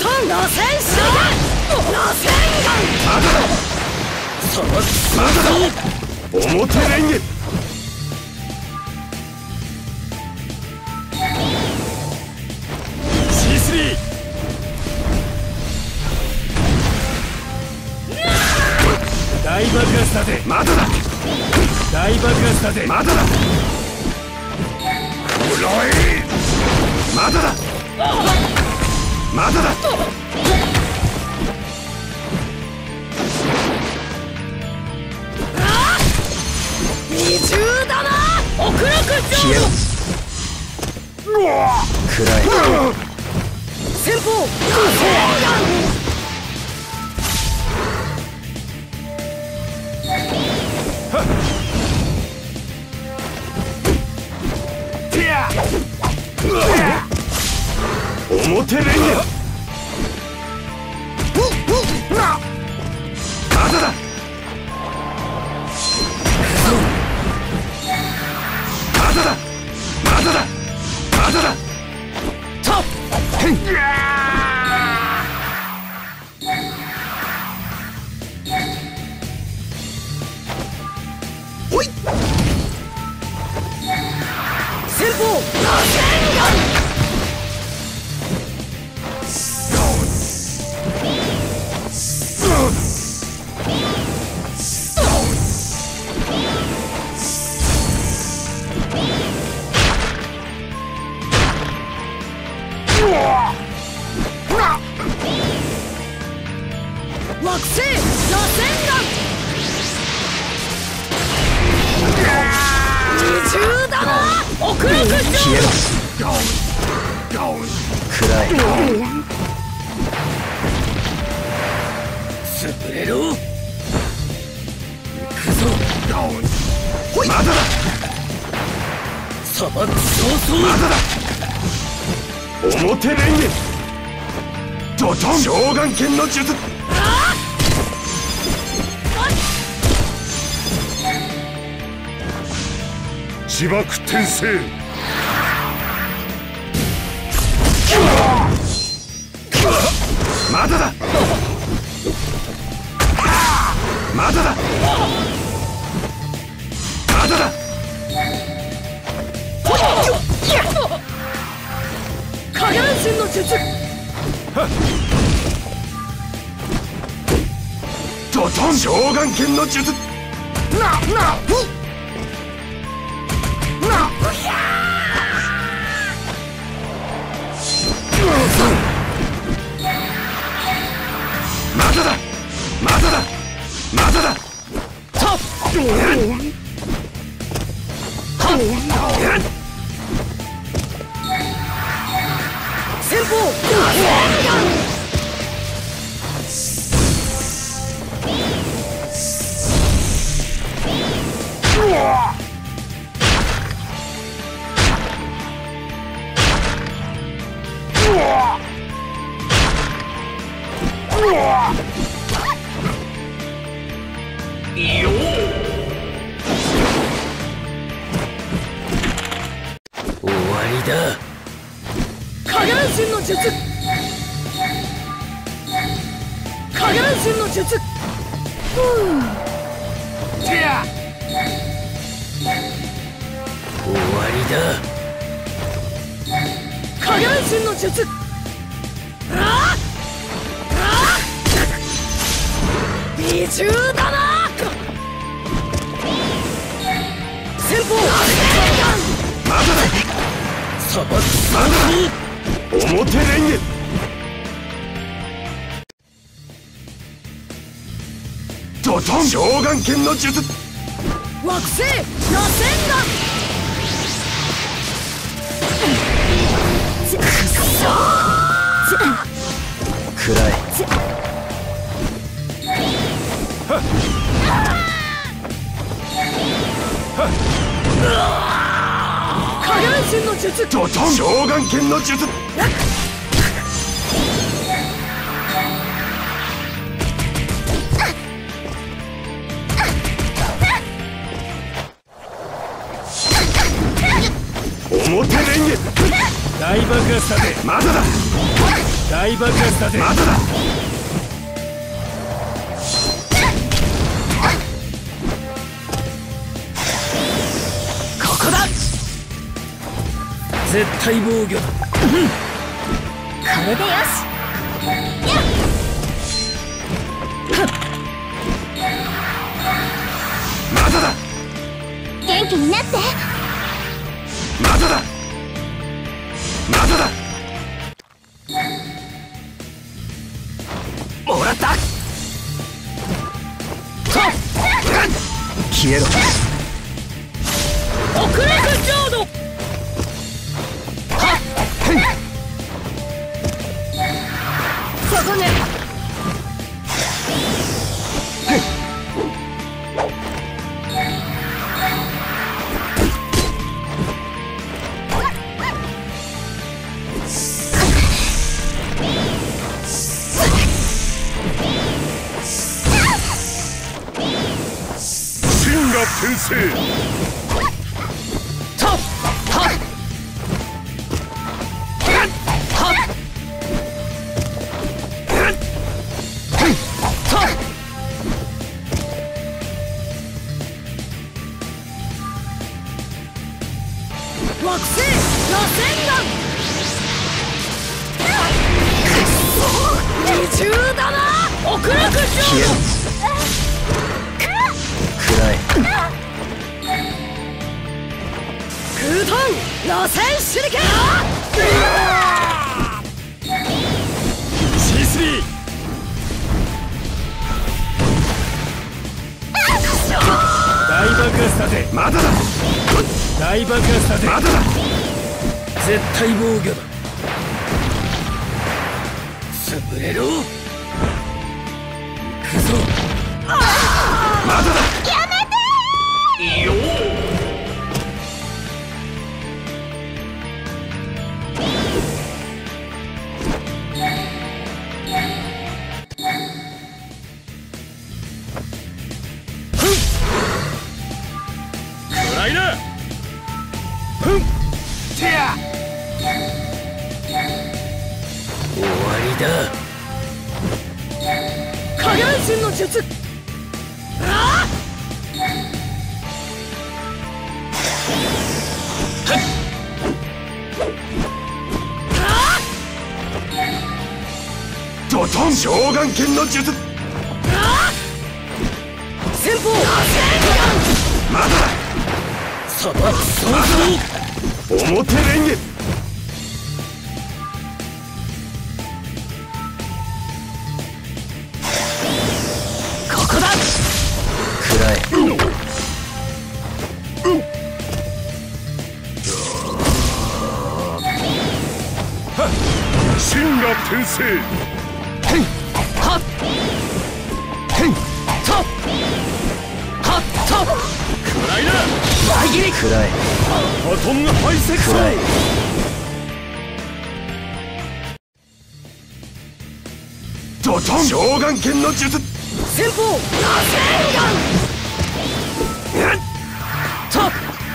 螺旋手螺旋丸。 まだだ表レンゲ。C3。大爆発だぜ。まだだ。大爆発だぜ。まだだ。黒い。まだだ。まだだ。 二重玉極楽城。 消えろ。暗い。 先方螺旋丸。 表レンゲ。まだだ。まだだ。まだだ。まだだ。 とっおい。 先方螺旋丸。惑星螺旋丸。二重玉極楽城。 消えろ。暗い。 潰れろ。行くぞ。 まだだ。 砂漠早々。 まだだ。表レンゲ。ドトン。召喚剣の術。自爆転生。まだだ。まだだ。まだだ。 下半身の術。 ドトン。召喚剣の術。まだだ。まだだ。まだだ。 とっ先方螺旋丸。終わりだ。下半身の術。下半身の術。終わりだ。下半身の術。二重玉。先方まだだ。 砂漠まだだ。表レンゲ。ドトン。召喚剣の術。 惑星螺旋丸。 暗い。 下半身の術。 ドトン。召喚剣の術。表レンゲ。大爆発だぜ。まだだ。 大爆発だぜ。 まだだ。 ここだ。絶対防御だ。 これでよし。 まだだ。 元気になって。 まだだ。まだだ。もらった。消えろ。 遅れる浄土。そこね。 真が転生。 とはっはっ惑星螺旋岩。二重だな。極楽浄消えろ。暗い。 空遁螺旋手裏剣。C3。大爆発だぜ。 まだだ。 大爆発だぜ。 まだだ。 絶対防御だ。潰れろ。行くぞ。 まだだ。 やめて。 いいよ。 暗いな。 てや。終わりだ。 影分身の術。ああ。 ドトン召喚剣の術。 先方。 まだだ。 砂漠創造。 表レンゲ。 ここだ。 暗い。真が転生。 はっとはっと。暗いな。裏切り。 暗い。 バトンハイセクション。 暗い。ドトン召喚剣の術。 先方螺旋岩。と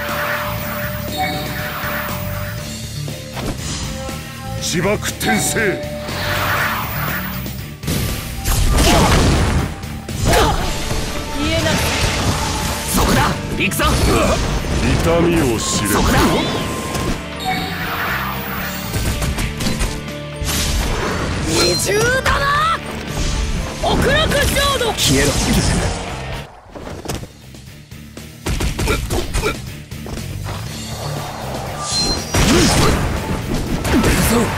自爆転生。 言えない。そこだ。行くぞ。 痛みを知れ。 そこだ。二重だな。極楽浄土。 消えろ。 行くぞ。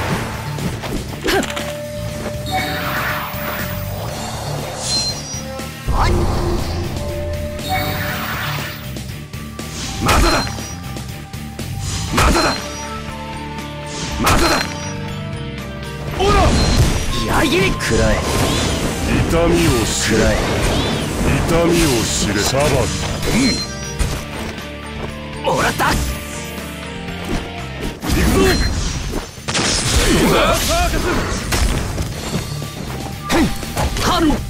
まだだ。まだだ。まだだ。 おら。裏切り。 暗い。痛みを知れ。暗い。痛みを知れ。サバもらった。行くぞ。はっ